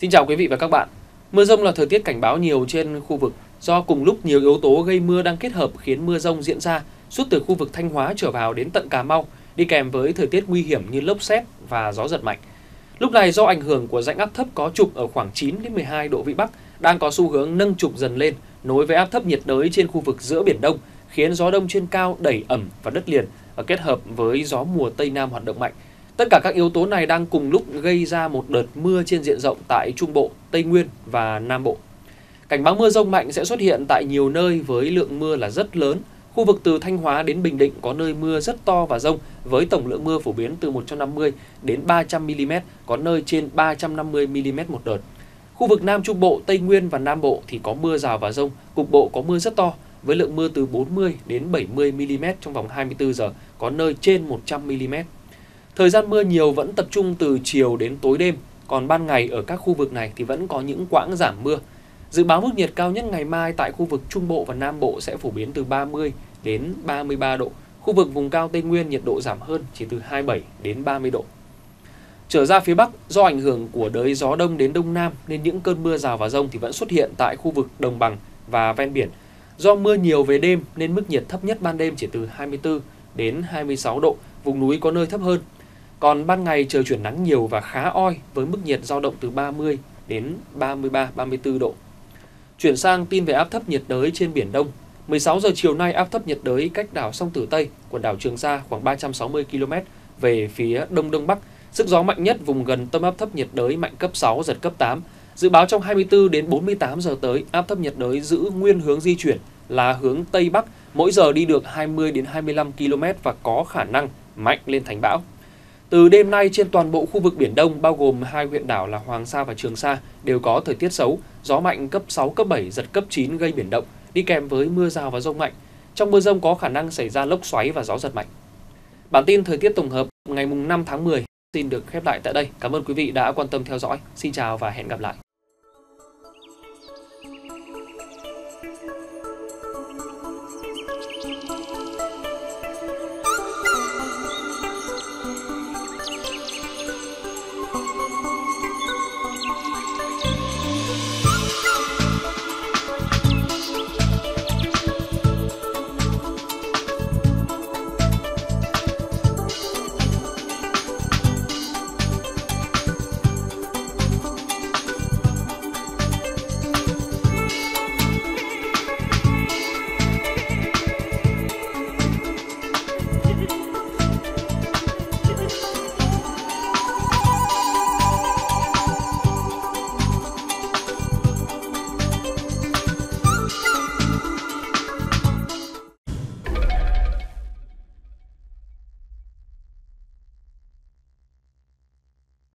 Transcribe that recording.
Xin chào quý vị và các bạn. Mưa dông là thời tiết cảnh báo nhiều trên khu vực do cùng lúc nhiều yếu tố gây mưa đang kết hợp khiến mưa dông diễn ra suốt từ khu vực Thanh Hóa trở vào đến tận Cà Mau, đi kèm với thời tiết nguy hiểm như lốc sét và gió giật mạnh. Lúc này do ảnh hưởng của rãnh áp thấp có trục ở khoảng 9 đến 12 độ vĩ Bắc đang có xu hướng nâng trục dần lên nối với áp thấp nhiệt đới trên khu vực giữa Biển Đông, khiến gió đông trên cao đẩy ẩm vào đất liền và kết hợp với gió mùa Tây Nam hoạt động mạnh. Tất cả các yếu tố này đang cùng lúc gây ra một đợt mưa trên diện rộng tại Trung Bộ, Tây Nguyên và Nam Bộ. Cảnh báo mưa dông mạnh sẽ xuất hiện tại nhiều nơi với lượng mưa là rất lớn. Khu vực từ Thanh Hóa đến Bình Định có nơi mưa rất to và dông với tổng lượng mưa phổ biến từ 150 đến 300 mm, có nơi trên 350 mm một đợt. Khu vực Nam Trung Bộ, Tây Nguyên và Nam Bộ thì có mưa rào và dông, cục bộ có mưa rất to với lượng mưa từ 40 đến 70 mm trong vòng 24 giờ, có nơi trên 100 mm. Thời gian mưa nhiều vẫn tập trung từ chiều đến tối đêm, còn ban ngày ở các khu vực này thì vẫn có những quãng giảm mưa. Dự báo mức nhiệt cao nhất ngày mai tại khu vực Trung Bộ và Nam Bộ sẽ phổ biến từ 30 đến 33 độ. Khu vực vùng cao Tây Nguyên nhiệt độ giảm hơn chỉ từ 27 đến 30 độ. Trở ra phía Bắc, do ảnh hưởng của đới gió đông đến Đông Nam nên những cơn mưa rào và dông thì vẫn xuất hiện tại khu vực đồng bằng và ven biển. Do mưa nhiều về đêm nên mức nhiệt thấp nhất ban đêm chỉ từ 24 đến 26 độ, vùng núi có nơi thấp hơn. Còn ban ngày trời chuyển nắng nhiều và khá oi với mức nhiệt dao động từ 30 đến 33-34 độ. Chuyển sang tin về áp thấp nhiệt đới trên Biển Đông. 16 giờ chiều nay, áp thấp nhiệt đới cách đảo Song Tử Tây, quần đảo Trường Sa khoảng 360 km về phía Đông Đông Bắc. Sức gió mạnh nhất vùng gần tâm áp thấp nhiệt đới mạnh cấp 6, giật cấp 8. Dự báo trong 24 đến 48 giờ tới, áp thấp nhiệt đới giữ nguyên hướng di chuyển là hướng Tây Bắc, mỗi giờ đi được 20 đến 25 km và có khả năng mạnh lên thành bão. Từ đêm nay trên toàn bộ khu vực Biển Đông bao gồm hai huyện đảo là Hoàng Sa và Trường Sa đều có thời tiết xấu, gió mạnh cấp 6, cấp 7, giật cấp 9 gây biển động, đi kèm với mưa rào và dông mạnh. Trong mưa dông có khả năng xảy ra lốc xoáy và gió giật mạnh. Bản tin thời tiết tổng hợp ngày 5 tháng 10 xin được khép lại tại đây. Cảm ơn quý vị đã quan tâm theo dõi. Xin chào và hẹn gặp lại.